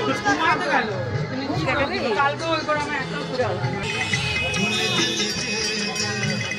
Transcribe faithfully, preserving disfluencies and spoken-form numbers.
তোমার তো গেল তুমি কি কালকে ওই করে আমি একটা ঘুরে আসলাম